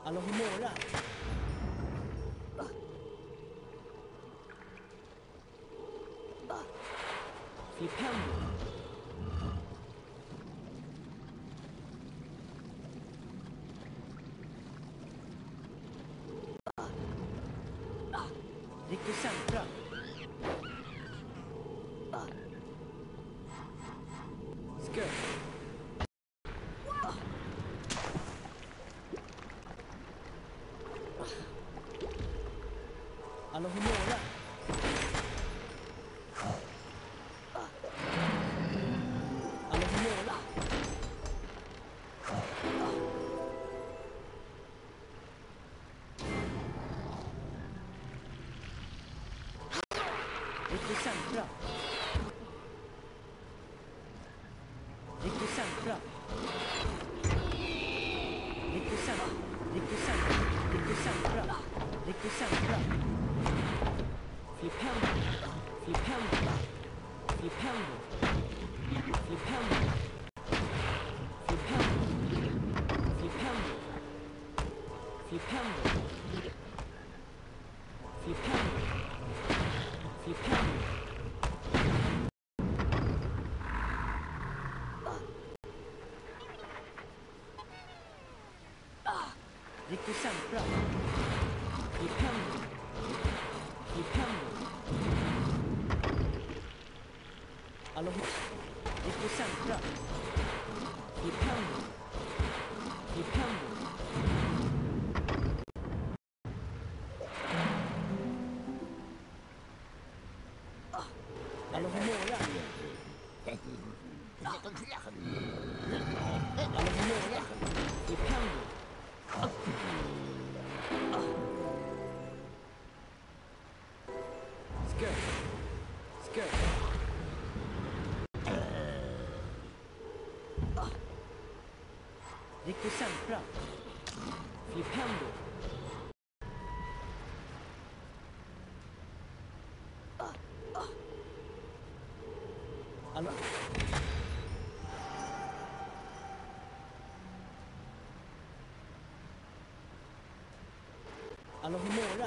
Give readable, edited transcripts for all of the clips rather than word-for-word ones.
Alohomora. Flipendo. Rictus Centra. Skirt. Alohomora. Alohomora. Rictus Centra. Rictus Centra. Rictus Centra. Rictus Centra. Rictus Centra. Rictus Centra. Flipendo. Flipendo. Flipendo. Flipendo. Flipendo. Flipendo. Flipendo. Flipendo. Flipendo. Rictus Centra. Flipendo. Flipendo. Rictus Centra. Flipendo. Flipendo. Alohomora. Alohomora. Flipendo. Skirt. Skirt. Rictus Centra. Flipendo. Alohomora.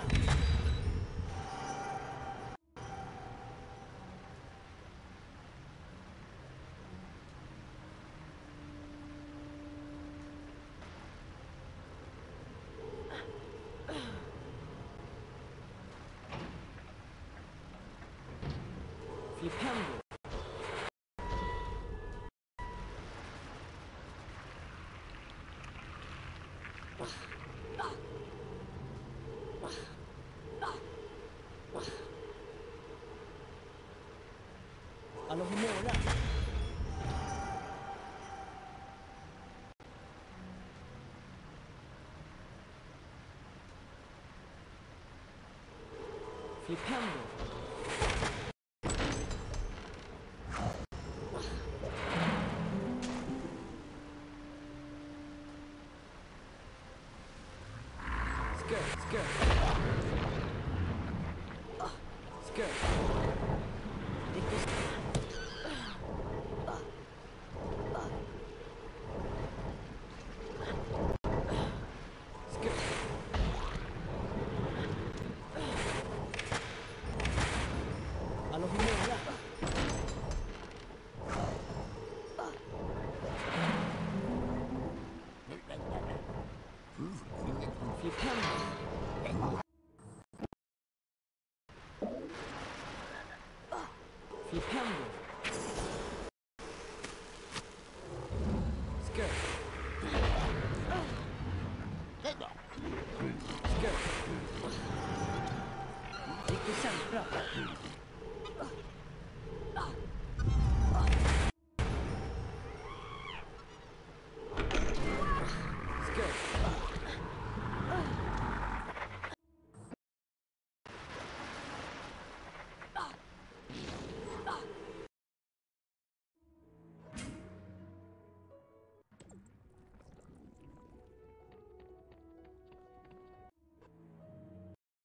Flipendo. Alohomora. Flipendo. Skirt, skirt. Skirt. Rictus. Skirt. Alohomora. Flipendo. Flipendo. Skirt. Skirt. Rictus Centra.